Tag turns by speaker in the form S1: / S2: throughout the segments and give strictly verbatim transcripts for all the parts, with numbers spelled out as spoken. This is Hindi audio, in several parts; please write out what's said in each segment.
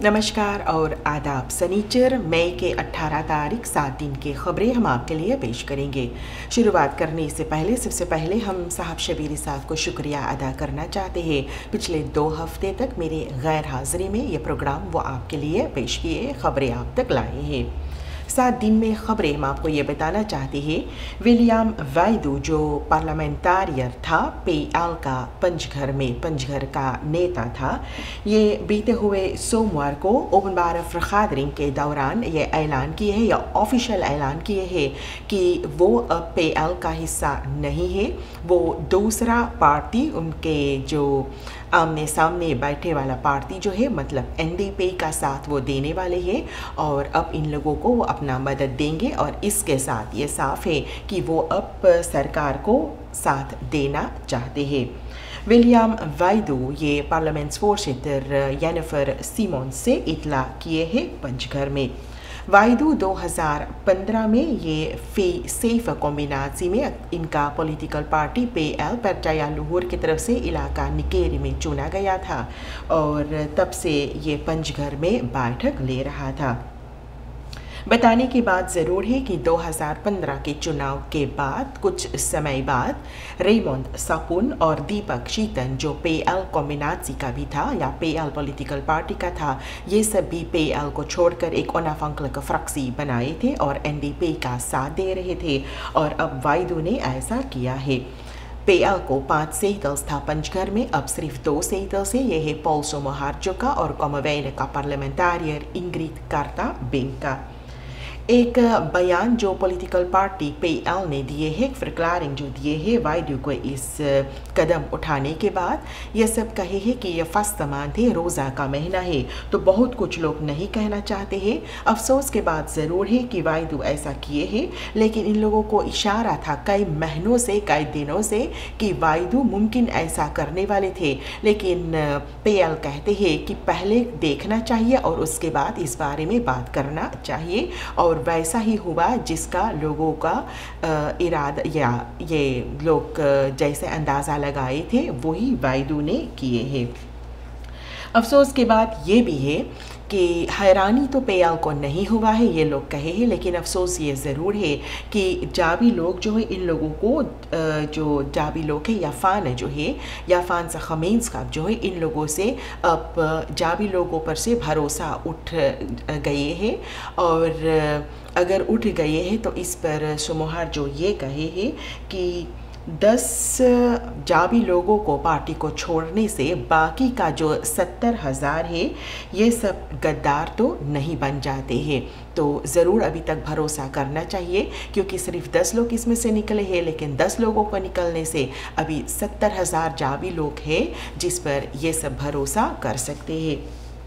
S1: नमस्कार और आदाब। सनीचर मई के अठारह तारीख सात दिन की खबरें हम आपके लिए पेश करेंगे। शुरुआत करने से पहले सबसे पहले हम साहब शबीर साहब को शुक्रिया अदा करना चाहते हैं। पिछले दो हफ्ते तक मेरे गैर हाजिरी में ये प्रोग्राम वो आपके लिए पेश किए, खबरें आप तक लाए हैं। सात दिन में खबरें हम आपको ये बताना चाहते हैं। विलियम वाइदू जो पार्लियामेंटारियर था, पेएल का पंचघर में पंचघर का नेता था, ये बीते हुए सोमवार को ओपन बार ऑफ खादरिंग के दौरान ये ऐलान किए हैं या ऑफिशियल ऐलान किए हैं कि वो अब पेएल का हिस्सा नहीं है। वो दूसरा पार्टी, उनके जो आमने सामने बैठे वाला पार्टी जो है, मतलब एनडीपी का साथ वो देने वाले हैं और अब इन लोगों को वो अपना मदद देंगे। और इसके साथ ये साफ है कि वो अब सरकार को साथ देना चाहते हैं। विलियम वाइदू ये पार्लियामेंट voorzitter जेनिफर सिमोन से इतला किए हैं पंचघर में। वाइदू दो हज़ार पंद्रह में ये फे सेफ कॉम्बिनाजी में इनका पॉलिटिकल पार्टी पेएल परचाया लुहुर की तरफ से इलाका निकेरी में चुना गया था और तब से ये पंचघर में बैठक ले रहा था। बताने की बात ज़रूर है कि दो हज़ार पंद्रह के चुनाव के बाद कुछ समय बाद रेमोंड सापुन और दीपक शीतन जो पेएल कॉम्बिनाजी का भी था या पेएल पॉलिटिकल पार्टी का था, ये सब भी पेएल को छोड़कर एक ओनाफंक्लक फ्रक्सी बनाए थे और एनडीपी का साथ दे रहे थे। और अब वाइदू ने ऐसा किया है। पेएल को पाँच सीट्स था पंचघर में, अब सिर्फ दो सीट्स से। यह है पॉल सोमोहार्जो का और कॉमवेल का पार्लियामेंटारियर इंग्रिड कार्ता बेंग का। एक बयान जो पॉलिटिकल पार्टी पेएल ने दिए है, फ्रक्लारिंग जो दिए है वाइदू को इस कदम उठाने के बाद, ये सब कहे है कि ये फस्त मान थे, रोज़ा का महीना है, तो बहुत कुछ लोग नहीं कहना चाहते हैं। अफसोस के बाद ज़रूर है कि वाइदू ऐसा किए हैं, लेकिन इन लोगों को इशारा था कई महीनों से, कई दिनों से कि वाइदू मुमकिन ऐसा करने वाले थे। लेकिन पेएल कहते हैं कि पहले देखना चाहिए और उसके बाद इस बारे में बात करना चाहिए। और वैसा ही हुआ जिसका लोगों का इरादा या ये लोग जैसे अंदाज़ा लगाए थे वही वाइदू ने किए हैं। अफसोस के बाद ये भी है कि हैरानी तो पेएल को नहीं हुआ है, ये लोग कहे हैं, लेकिन अफसोस ये ज़रूर है कि जाबी लोग जो है, इन लोगों को जो जाबी लोग है याफान जो है, याफान से खमीन्स का जो है, इन लोगों से अब जाबी लोगों पर से भरोसा उठ गए हैं। और अगर उठ गए हैं तो इस पर सोमोहार जो ये कहे हैं कि दस जाबी लोगों को पार्टी को छोड़ने से बाकी का जो सत्तर हज़ार है, ये सब गद्दार तो नहीं बन जाते हैं। तो ज़रूर अभी तक भरोसा करना चाहिए, क्योंकि सिर्फ दस लोग इसमें से निकले हैं, लेकिन दस लोगों को निकलने से अभी सत्तर हज़ार जाबी लोग हैं जिस पर ये सब भरोसा कर सकते हैं।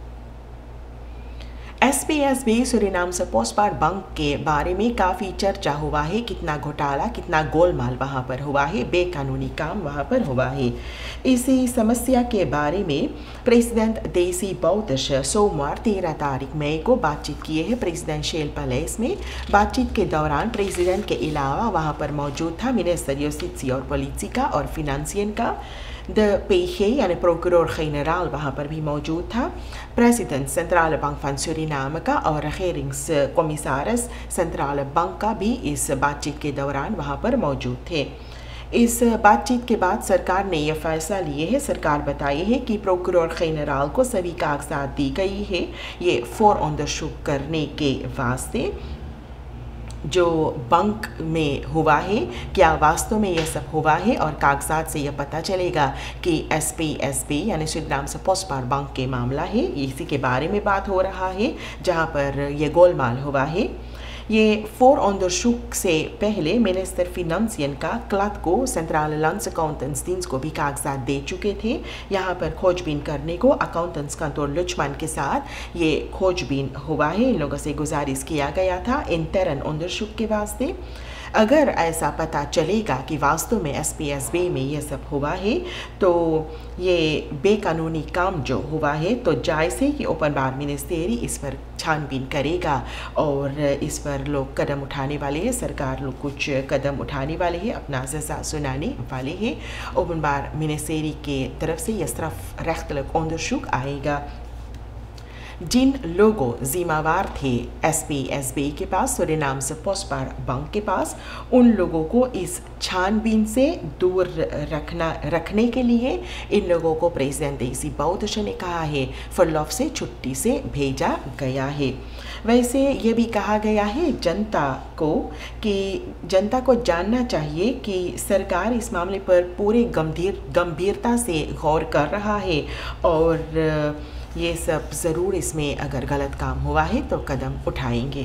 S1: S P S B Suriname से पोस्टपार्ड बैंक के बारे में काफ़ी चर्चा हुआ है। कितना घोटाला, कितना गोलमाल वहाँ पर हुआ है, बेकानूनी काम वहाँ पर हुआ है। इसी समस्या के बारे में प्रेसिडेंट देसी बौद्ध सोमवार तेरह तारीख मई को बातचीत किए हैं प्रेसिडेंशियल पैलेस में। बातचीत के दौरान प्रेसिडेंट के अलावा वहाँ पर मौजूद था मिनिस्टर जुस्टिcia और पॉलिटिका और फिनांसियन का, द पेशे यानी प्रोकुरोर जनरल वहाँ पर भी मौजूद था, president central bank van Suriname का और रेगरिंग्स कमिसारस सेंट्रल बैंक का भी इस बातचीत के दौरान वहाँ पर मौजूद थे। इस बातचीत के बाद सरकार ने यह फैसला लिए है। सरकार बताई है कि प्रोकुरोर जनरल को सभी कागजात दी गई है, ये फोर ऑन द शुक करने के वास्ते जो बैंक में हुआ है, क्या वास्तव में यह सब हुआ है। और कागजात से यह पता चलेगा कि एस पी एस बी यानी सूरीनाम से पोस्टपार्ड बैंक के मामला है, इसी के बारे में बात हो रहा है जहां पर यह गोलमाल हुआ है। ये फोर ऑन द शुक से पहले मिनिस्टर फिनांसियन का क्लद को सेंट्रल लंस अकाउंटेंट्स दिन को भी कागजात दे चुके थे। यहाँ पर खोजबीन करने को अकाउंटेंट्स कंट्रोल लुचमान के साथ ये खोजबीन हुआ है। इन लोगों से गुजारिश किया गया था इंटरन ऑन द शुक के वास्ते। अगर ऐसा पता चलेगा कि वास्तव में एस पी एस बी में ये सब हुआ है, तो ये बेकानूनी काम जो हुआ है, तो जायज़ है कि ओपन बार मिनिस्टेरी इस पर छानबीन करेगा और इस पर लोग कदम उठाने वाले हैं। सरकार लोग कुछ कदम उठाने वाले हैं, अपना सजा सुनाने वाले हैं। ओपन बार मिनिस्टेरी के तरफ से यह तरफ रेख्तलक ऑन द शुक आएगा। जिन लोगों जिम्मेवार थे एस पी एस बी के पास, सूरीनाम से पोस्टपार बैंक के पास, उन लोगों को इस छानबीन से दूर रखना रखने के लिए इन लोगों को प्रेसिडेंट देसी बौद्ध ने कहा है फरलॉफ से छुट्टी से भेजा गया है। वैसे ये भी कहा गया है जनता को कि जनता को जानना चाहिए कि सरकार इस मामले पर पूरे गंभीर गंभीरता से गौर कर रहा है और ये सब ज़रूर इसमें अगर गलत काम हुआ है तो कदम उठाएंगे।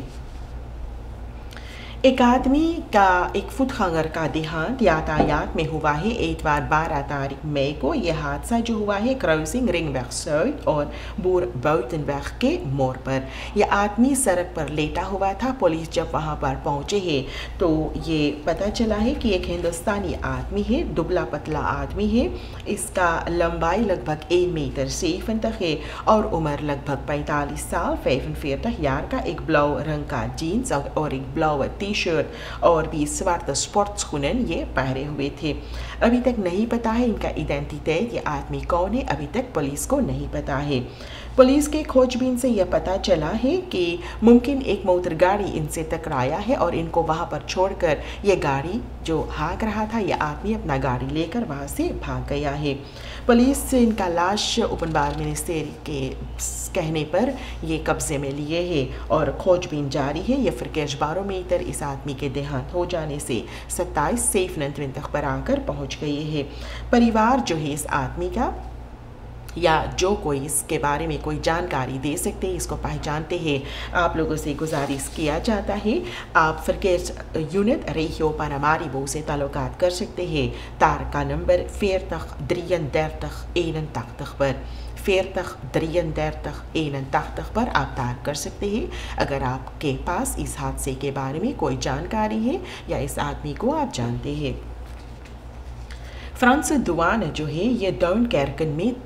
S1: एक आदमी का एक फुट खंगर का देहांत यातायात में हुआ है इतवार बारह तारीख मई को। यह हादसा जो हुआ है क्रॉसिंग रिंगवेग साउथ और बूर बाउटनवेग के मोड़ पर। यह आदमी सड़क पर लेटा हुआ था। पुलिस जब वहां पर पहुंचे है तो ये पता चला है कि एक हिंदुस्तानी आदमी है, दुबला पतला आदमी है। इसका लंबाई लगभग एक मीटर सेवन तक है और उम्र लगभग पैंतालीस साल। पैंतालीस यार का एक ब्लाउ रंग का जीन्स और एक ब्लाउ टी शर्ट और भी स्वार्थ स्पोर्ट्स खुनन ये पहरे हुए थे। अभी तक नहीं पता है इनका आइडेंटिटी, ये आदमी कौन है, अभी तक पुलिस को नहीं पता है। पुलिस के खोजबीन से यह पता चला है कि मुमकिन एक मोटर गाड़ी इनसे टकराया है और इनको वहां पर छोड़कर यह गाड़ी जो हाँक रहा था, यह आदमी अपना गाड़ी लेकर वहां से भाग गया है। पुलिस से इनका लाश उपनबार मिनिस्ट्री के कहने पर ये कब्जे में लिए है और खोजबीन जारी है। यह फिर बारोमीटर इस आदमी के देहांत हो जाने से सत्ताईस सेफ नंतविन तक पर आकर पहुंच गई है। परिवार जो है इस आदमी का या जो कोई इसके बारे में कोई जानकारी दे सकते हैं, इसको पहचानते हैं, आप लोगों से गुजारिश किया जाता है आप फिरकेस यूनिट रेहियो पनामारी वो से ताल्लुकात कर सकते हैं। तार का नंबर veertig drieëndertig eenentachtig पर veertig drieëndertig eenentachtig पर आप तार कर सकते हैं अगर आपके पास इस हादसे के बारे में कोई जानकारी है या इस आदमी को आप जानते हैं। फ्रांस दुआन जो है ये डाउन कैरकन में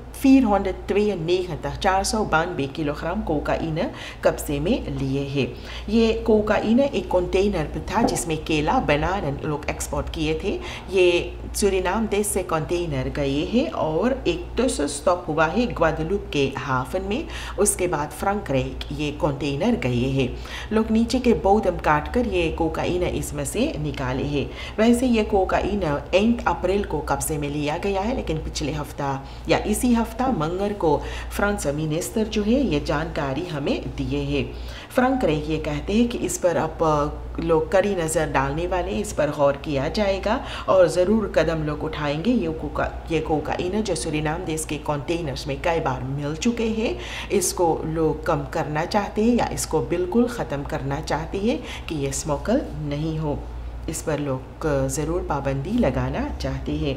S1: चार सौ बानवे किलोग्राम कोकाइन कब्जे में लिए है। ये कोकाइन एक कंटेनर पर था जिसमें केला बनाना लोग एक्सपोर्ट किए थे। ये सूरीनाम देश से कंटेनर गए हैं और एक तो स्टॉप हुआ है ग्वादेलूप के हाफन में, उसके बाद फ्रैंकराइक ये कंटेनर गए हैं। लोग नीचे के बोदम काट कर ये कोकाइन इसमें से निकाले हैं। वैसे ये कोकाइन आठ अप्रैल को कब्जे में लिया गया है, लेकिन पिछले हफ्ता या इसी हफ्ता मंगर को फ्रांस मिनिस्टर जो है ये जानकारी हमें दिए है। फ्रैंकराइक ये कहते हैं कि इस पर अब लोग कड़ी नज़र डालने वाले, इस पर गौर किया जाएगा और ज़रूर कदम लोग उठाएंगे। ये कोका ये कोकाइन जो सूरीनाम देश के कंटेनर्स में कई बार मिल चुके हैं, इसको लोग कम करना चाहते हैं या इसको बिल्कुल ख़त्म करना चाहते हैं कि ये स्मोकल नहीं हो। इस पर लोग ज़रूर पाबंदी लगाना चाहते हैं।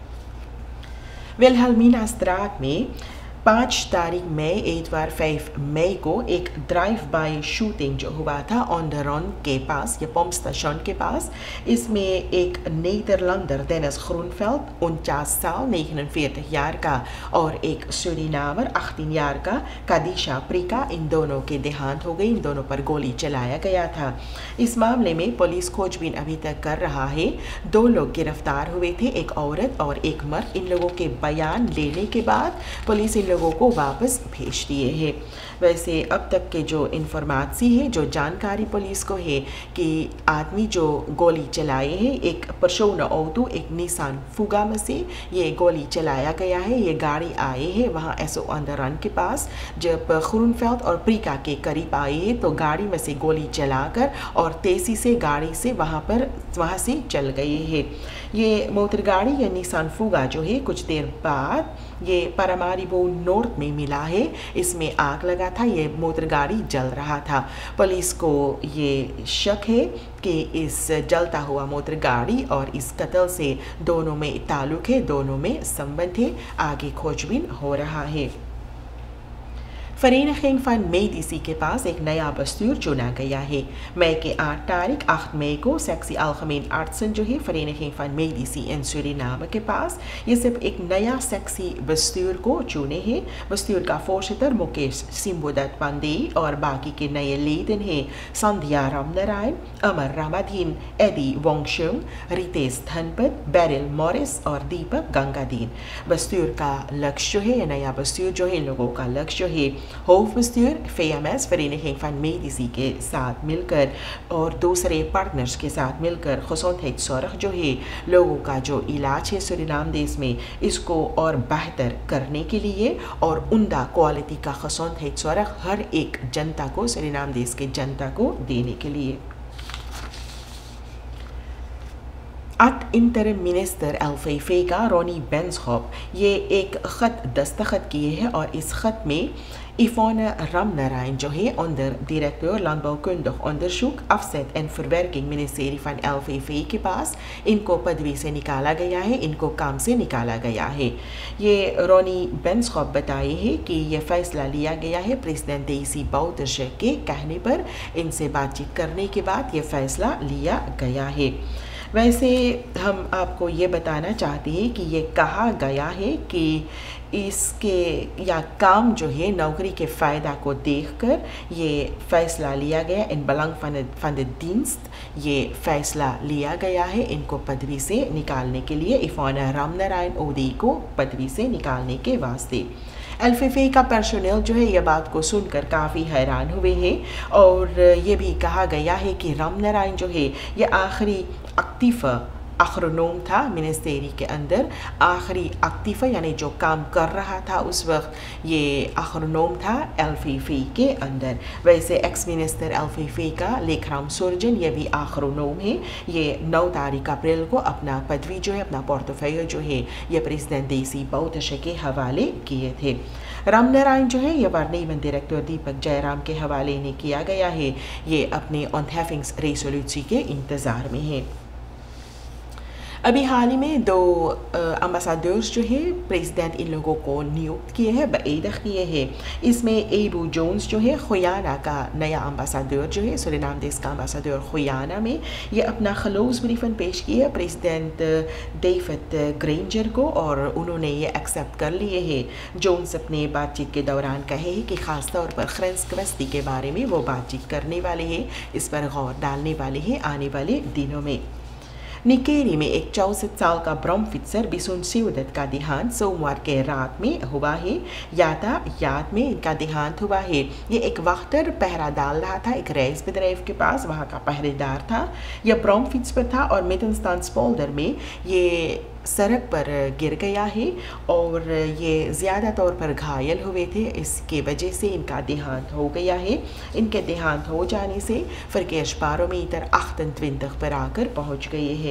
S1: विल्हेल्मिना स्ट्रात में पाँच तारीख मई इतवार पाँच मई को एक ड्राइव बाय शूटिंग जो हुआ था ऑन द रन के पास या पंप स्टेशन के पास। इसमें एक नीदरलैंडर डेनिस ग्रोनफेल्ड उनचास साल उनचास यार का और एक सूरीनामर अठारह यार का कादिशा प्रिका, इन दोनों के देहांत हो गई। इन दोनों पर गोली चलाया गया था। इस मामले में पुलिस खोजबीन अभी तक कर रहा है। दो लोग गिरफ्तार हुए थे, एक औरत और एक मर्द। इन लोगों के बयान लेने के बाद पुलिस इन लोगों को वापस भेज दिए हैं। वैसे अब तक के जो इन्फॉर्मेशन है, जो जानकारी पुलिस को है कि आदमी जो गोली चलाए हैं एक पर्सोना ऑटो एक निसान फुगा में से ये गोली चलाया गया है। ये गाड़ी आए हैं वहाँ एसओ अंदरन के पास। जब ग्रोनफेल्ड और प्रिका के करीब आए हैं तो गाड़ी में से गोली चलाकर और तेजी से गाड़ी से वहाँ पर वहाँ से चल गए हैं। ये मोटर गाड़ी या निसान फुगा जो है कुछ देर बाद ये पारामारिबो नॉर्थ में मिला है। इसमें आग लगा था, ये मोटर गाड़ी जल रहा था। पुलिस को ये शक है कि इस जलता हुआ मोटर गाड़ी और इस कत्ल से दोनों में ताल्लुक है, दोनों में संबंध है। आगे खोजबीन हो रहा है। Vereniging van Medici के पास एक नया बस्तूर चुना गया है। मई के आठ तारीख आठ मई को सेक्सी अलगेमेन आर्ट्सन जो है Vereniging van Medici in Suriname के पास ये सिर्फ एक नया सेक्सी बस्तूर को चुने हैं। बस्तूर का फोर्सिटर मुकेश सिम्बोदत पांडे और बाकी के नए लेडन हैं Sandhya Ramnarayan, Amar Ramadheen, Eddy Wongsoeng, Ritesh Dhanpat, Beryl Morris और दीपक गंगादीन। बस्तूर का लक्ष्य है, नया बस्तूर जो है लोगों का लक्ष्य है होफबेstuur V M S Vereniging van Medici के साथ मिलकर और दूसरे पार्टनर्स के साथ मिलकर gezondheidszorg जो है लोगों का जो इलाज है सूरीनाम देश में इसको और बेहतर करने के लिए और उम्दा क्वालिटी का gezondheidszorg हर एक जनता को सूरीनाम देश के जनता को देने के लिए। at interim minister L V V का रोनी बेंसखॉप ये एक ख़त दस्तखत किए हैं और इस ख़त में Yvonne Ramnarijn जो है onder directeur landbouwkundig onderzoek afzet en verwerking ministerie van L V V के पास इनको पदवी से निकाला गया है, इनको काम से निकाला गया है। ये रोनी बेंसखॉप बताए है कि ये फैसला लिया गया है प्रेसिडेंट डेसी बाउटरशे के कहने पर इनसे बातचीत करने के बाद ये फैसला लिया गया है। वैसे हम आपको ये बताना चाहते हैं कि ये कहा गया है कि इसके या काम जो है नौकरी के फ़ायदा को देखकर ये फ़ैसला लिया गया इन belang van het van de dienst ये फ़ैसला लिया गया है इनको पदवी से निकालने के लिए Yvonne Ramnarijn ओडी को पदवी से निकालने के वास्ते। एल वी वी का पर्सोनेल जो है ये बात को सुनकर काफ़ी हैरान हुए हैं और ये भी कहा गया है कि रामनारायण जो है ये आखिरी एक्टिव अग्रोनोम था मिनिस्ट्री के अंदर, आखिरी एक्टिव यानी जो काम कर रहा था उस वक्त ये अग्रोनोम था एल वी वी के अंदर। वैसे ex minister L V V का लेखराम सुरजन ये भी अग्रोनोम है। ये नौ तारीख अप्रैल को अपना पदवी जो है अपना पोर्टफोलियो जो है ये प्रेसिडेंट डेसी बाउटरशे के हवाले किए थे। रामनारायण जो है ये वार्निमन डायरेक्टर दीपक जयराम के हवाले इन्हें किया गया है। ये अपने ऑनहेफिंग्स रेसोल्यूसी के इंतज़ार में है। अभी हाल ही में दो अम्बासाडर्स जो है प्रेसिडेंट इन लोगों को नियुक्त किए हैं, बेइदख किए हैं। इसमें एबू जोन्स जो है खुयाना का नया अम्बासाडर जो है सूरीनाम देश का अम्बासाडर खुयाना में ये अपना खलूस ब्रीफन पेश किया प्रेसिडेंट डेविड ग्रेंजर को और उन्होंने ये एक्सेप्ट कर लिए हैं। जोन्स अपने बातचीत के दौरान कहे हैं कि ख़ास तौर पर ग्रेंस क्वेस्टी के बारे में वो बातचीत करने वाले हैं, इस पर गौर डालने वाले हैं आने वाले दिनों में। निकेरी में एक चौसठ साल का ब्रह्मफित्सर बिसुन सिउदत का देहांत सोमवार के रात में हुआ है। यातायात में इनका देहांत हुआ है। ये एक वक्तर पहरा डाल रहा था एक रेस bedrijf के पास, वहाँ का पहरेदार था। यह ब्रह्मफित्स पर था और मिडनस्टांसपोल्डर में ये सड़क पर गिर गया है और ये ज़्यादा तौर पर घायल हुए थे। इसके वजह से इनका देहांत हो गया है। इनके देहांत हो जाने से verkeersbarometer अठ्ठाईस पर आकर पहुंच गए हैं।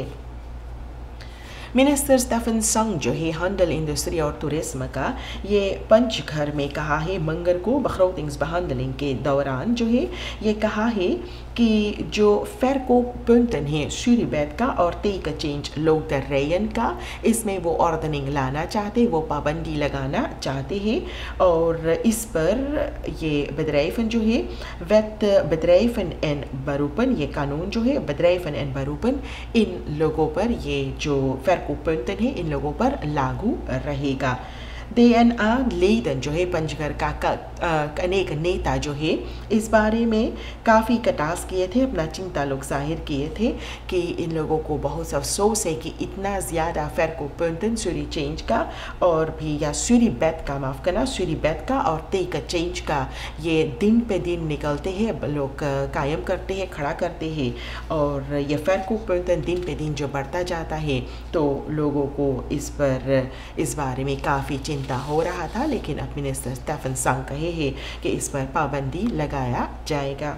S1: मिनिस्टर स्टेफन संग जो है handel इंडस्ट्री और टूरिज्म का ये पंचघर में कहा है मंगर को begrotingsbehandeling के दौरान जो है ये कहा है कि जो verkooppunten है सूरीबैट का और टेक चेंज लोटरियन का इसमें वो ऑर्डनिंग लाना चाहते, वो पाबंदी लगाना चाहते हैं और इस पर ये bedrijven जो है wet bedrijven en beroepen ये कानून जो है bedrijven en beroepen इन लोगों पर ये जो verkooppunten है इन लोगों पर लागू रहेगा। डी एन आ लेदन जो है पंचघर का, का अनेक नेता जो है इस बारे में काफ़ी कटास किए थे, अपना चिंता लोग जाहिर किए थे कि इन लोगों को बहुत अफसोस है कि इतना ज़्यादा verkooppunten सूरी चेंज का और भी या सूरीबैट का माफ़ करना सूरीबैट का और टेक चेंज का ये दिन पे दिन निकलते हैं, लोग कायम करते हैं, खड़ा करते हैं और ये verkooppunten दिन पे दिन जो बढ़ता जाता है तो लोगों को इस पर इस बारे में काफ़ी चिंता हो रहा था। लेकिन अब मिनिस्टर स्टेफन संग कहे हैं कि इस पर पाबंदी लगाया जाएगा।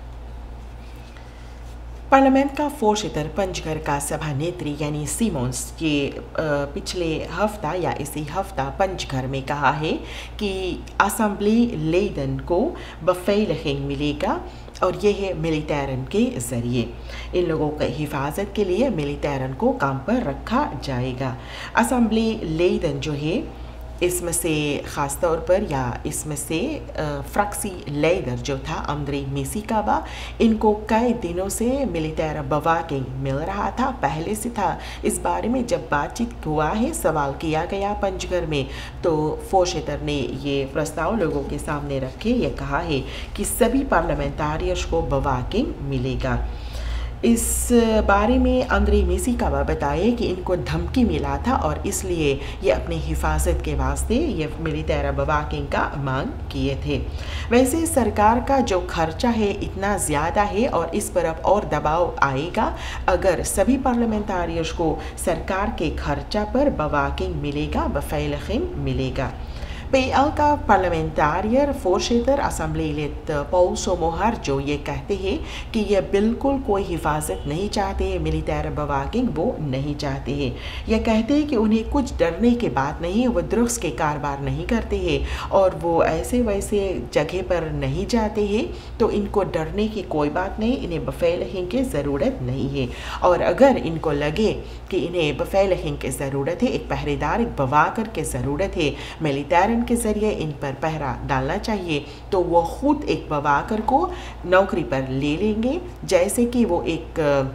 S1: पार्लियामेंट का फोर्शिटर पंचघर का सभानेत्री यानी सिमोन्स ये पिछले हफ्ता या इसी हफ्ता पंचघर में कहा है कि असेंबली लेदन को बफेलिगिंग मिलेगा और ये है मिलिटेरन के ज़रिए। इन लोगों की हिफाजत के लिए मिलिटेरन को काम पर रखा जाएगा। असेंबली लेदन जो है इसमें से ख़ास तौर पर या इसमें से फ्रक्सी लेदर जो था अमद्री मिसिकाबा इनको कई दिनों से मिलिटेर बवाकिंग मिल रहा था, पहले से था। इस बारे में जब बातचीत हुआ है, सवाल किया गया पंचघर में तो फोर्शिटर ने ये प्रस्ताव लोगों के सामने रखे, ये कहा है कि सभी पार्लियामेंटारियर्स को बवाकिंग मिलेगा। इस बारे में अंद्रे मिसिकावा बताए कि इनको धमकी मिला था और इसलिए ये अपनी हिफाजत के वास्ते ये मिलिटेरा बवाकिंग का मांग किए थे। वैसे सरकार का जो खर्चा है इतना ज़्यादा है और इस पर अब और दबाव आएगा अगर सभी पार्लियामेंटारियर्स को सरकार के खर्चा पर बवाकिंग मिलेगा, बफैलखिन मिलेगा। P L का पार्लियामेंटारियर फोर्शेतर असम्बलीलेट पॉल सोमोहर जो ये कहते हैं कि ये बिल्कुल कोई हिफाजत नहीं चाहते, मिलिटेर बवाकिंग वो नहीं चाहते हैं। ये कहते हैं कि उन्हें कुछ डरने की बात नहीं, वो ड्रग्स के कारोबार नहीं करते हैं और वो ऐसे वैसे जगह पर नहीं जाते हैं, तो इनको डरने की कोई बात नहीं, इन्हें बफैलहिंग की ज़रूरत नहीं है। और अगर इनको लगे कि इन्हें बफैलहिंग की ज़रूरत है, एक पहरेदार, एक बवाकर की ज़रूरत है, मिलिटेर के ज़रिए इन पर पहरा डालना चाहिए, तो वो खुद एक बवाकर को नौकरी पर ले लेंगे, जैसे कि वो एक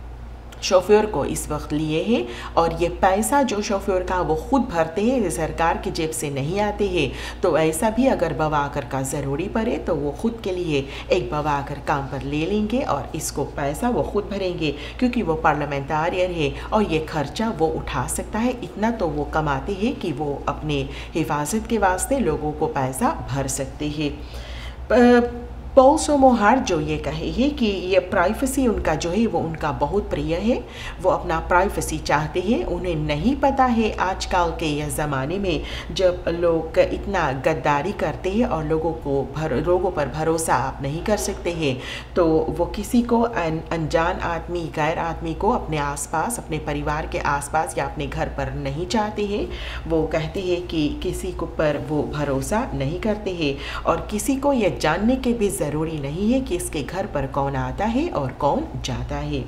S1: शोफर को इस वक्त लिए हैं और ये पैसा जो शोफर का वो खुद भरते हैं, सरकार की जेब से नहीं आते हैं। तो ऐसा भी अगर बवाकर का ज़रूरी पड़े तो वो खुद के लिए एक बवाकर काम पर ले लेंगे और इसको पैसा वो खुद भरेंगे, क्योंकि वो पार्लियामेंटारियर है और ये खर्चा वो उठा सकता है। इतना तो वो कमाते हैं कि वो अपने हिफाजत के वास्ते लोगों को पैसा भर सकते हैं। पॉल सोमोहर जो ये कहे है कि ये प्राइवेसी उनका जो है वो उनका बहुत प्रिय है, वो अपना प्राइवेसी चाहते हैं। उन्हें नहीं पता है आजकल के यह ज़माने में जब लोग इतना गद्दारी करते हैं और लोगों को भर लोगों पर भरोसा आप नहीं कर सकते हैं, तो वो किसी को अन, अनजान आदमी, गैर आदमी को अपने आसपास, अपने परिवार के आसपास या अपने घर पर नहीं चाहते हैं। वो कहते हैं कि किसी को पर वो भरोसा नहीं करते हैं और किसी को यह जानने के भी ज़रूरी नहीं है कि इसके घर पर कौन आता है और कौन जाता है।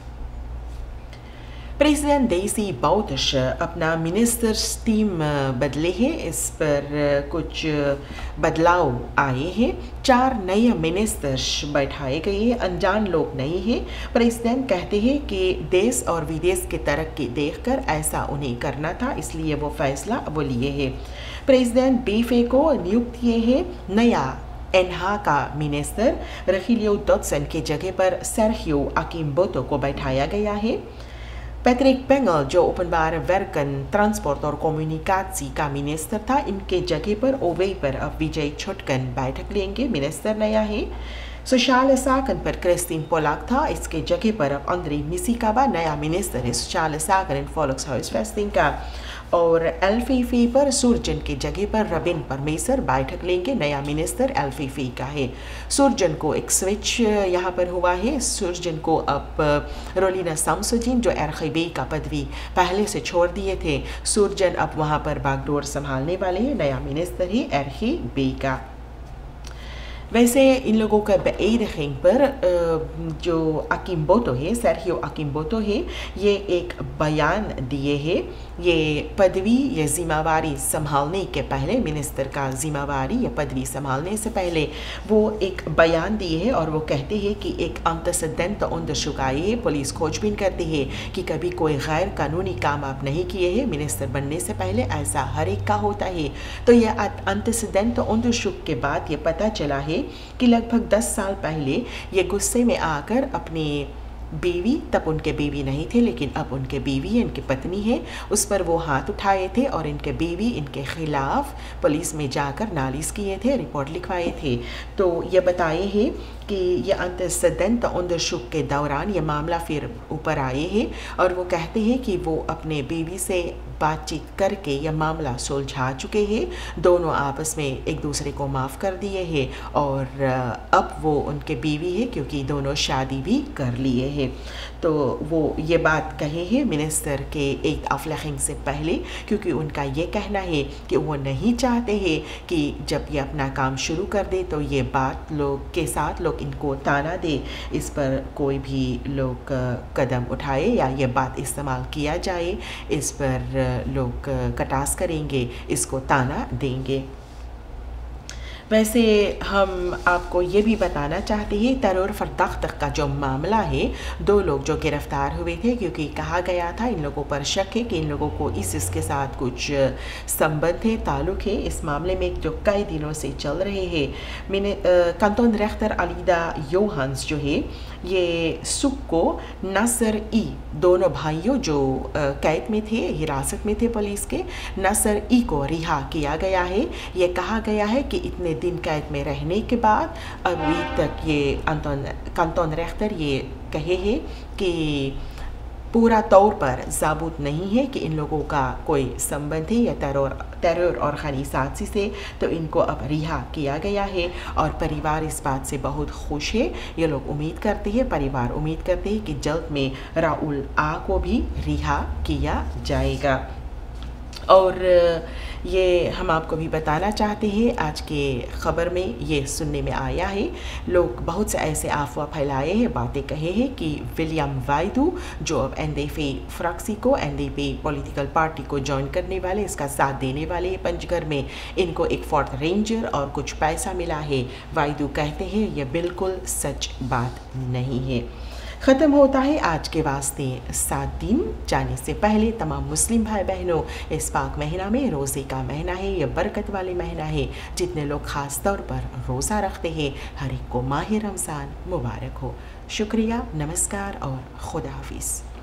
S1: प्रेसिडेंट डेसी बाउटश अपना मिनिस्टर्स टीम बदले हैं, इस पर कुछ बदलाव आए हैं। चार नए मिनिस्टर्स बैठाए गए हैं, अनजान लोग नहीं हैं। प्रेसिडेंट कहते हैं कि देश और विदेश की तरक्की देखकर ऐसा उन्हें करना था, इसलिए वो फैसला वो लिए हैं। प्रेसिडेंट बीफे को नियुक्त किए हैं नया एनहा का मिनिस्टर रखिलियो डॉटसन की जगह पर सर्हियो अकिम्बोटो को बैठाया गया है। पैट्रिक पेंगल जो ओपनबार वर्कन ट्रांसपोर्ट और कम्युनिकेशन का मिनिस्टर था, इनके जगह पर ओवे पर अब विजय छोटकन बैठक लेंगे, मिनिस्टर नया है। सोशल साकन पर क्रिस्टीन पोलाक था, इसके जगह पर अब अंद्रे मिसिकावा नया मिनिस्टर है सोशल साकन एंड फोल्क्सहाउस फेस्टिंग का। और एल्फीफी पर सुरजन की जगह पर रबिन परमेसर बैठक लेंगे, नया मिनिस्टर एल्फीफी का है। सुरजन को एक स्विच यहाँ पर हुआ है, सुरजन को अब रोलिना सामसुद्दीन जो एरखीबी का पदवी पहले से छोड़ दिए थे, सुरजन अब वहाँ पर बागडोर संभालने वाले हैं, नया मिनिस्टर ही एरखीबी का। वैसे इन लोगों का बेईरखिंग पर जो अकिम्बोटो है, सर्हियो अकिम्बोटो है, ये एक बयान दिए हैं। ये पदवी या जिम्मेवारी संभालने के पहले, मिनिस्टर का जिम्मेवारी या पदवी संभालने से पहले वो एक बयान दिए हैं और वो कहते हैं कि एक अंतसदंत उंदरशुकाई है, पुलिस खोजबीन करती है कि कभी कोई गैर कानूनी काम आप नहीं किए हैं मिनिस्टर बनने से पहले, ऐसा हर एक का होता है। तो यह अंतसदंत उंदरशुक के बाद ये पता चला है कि लगभग दस साल पहले ये गुस्से में आकर अपनी बीवी, तब उनके बीवी नहीं थे लेकिन अब उनके बीवी है, इनकी पत्नी है, उस पर वो हाथ उठाए थे और इनके बीवी इनके खिलाफ पुलिस में जाकर नालिश किए थे, रिपोर्ट लिखवाए थे। तो ये बताए हैं कि ये अंतसदंत उंदरशुक के दौरान ये मामला फिर ऊपर आए हैं और वो कहते हैं कि वो अपने बीवी से बातचीत करके यह मामला सुलझा चुके हैं, दोनों आपस में एक दूसरे को माफ़ कर दिए हैं और अब वो उनके बीवी है क्योंकि दोनों शादी भी कर लिए हैं। तो वो ये बात कहे हैं मिनिस्टर के एक अफलखिंग से पहले, क्योंकि उनका ये कहना है कि वो नहीं चाहते हैं कि जब ये अपना काम शुरू कर दे तो ये बात लोग के साथ लोग इनको ताना दे, इस पर कोई भी लोग कदम उठाए या ये बात इस्तेमाल किया जाए, इस पर लोग कटास करेंगे, इसको ताना देंगे। वैसे हम आपको ये भी बताना चाहते हैं तरह फरदख्त का जो मामला है, दो लोग जो गिरफ्तार हुए थे क्योंकि कहा गया था इन लोगों पर शक है कि इन लोगों को इसिस के साथ कुछ संबंध है, ताल्लुक़ है। इस मामले में जो कई दिनों से चल रहे हैं, मैंने कंटोन रेख्तर अलीदा योहान्स जो है ये सुख को नसर ई दोनों भाइयों जो कैद में थे, हिरासत में थे पुलिस के, नसर ई को रिहा किया गया है। ये कहा गया है कि इतने दिन कैद में रहने के बाद अभी तक ये अंतोन कंटोन रेख्तर ये कहे हैं कि पूरा तौर पर साबुत नहीं है कि इन लोगों का कोई संबंध है या टेरर टेरर और खनी साजिश से, तो इनको अब रिहा किया गया है और परिवार इस बात से बहुत खुश है। ये लोग उम्मीद करते हैं, परिवार उम्मीद करते हैं कि जल्द में राउल आ को भी रिहा किया जाएगा। और ये हम आपको भी बताना चाहते हैं, आज के ख़बर में ये सुनने में आया है, लोग बहुत से ऐसे अफवाह फैलाए हैं, बातें कहे हैं कि विलियम वाइदू जो अब एन डी पी फ्रक्सी को N D P political party को ज्वाइन करने वाले, इसका साथ देने वाले पंचघर में इनको एक फोर्थ रेंजर और कुछ पैसा मिला है। वाइदू कहते हैं ये बिल्कुल सच बात नहीं है। ख़त्म होता है आज के वास्ते सात दिन। जाने से पहले तमाम मुस्लिम भाई बहनों, इस पाक महीना में रोज़े का महीना है, यह बरकत वाली महीना है। जितने लोग ख़ास तौर पर रोज़ा रखते हैं, हर एक को माह रमज़ान मुबारक हो। शुक्रिया, नमस्कार और खुदा हाफिज़।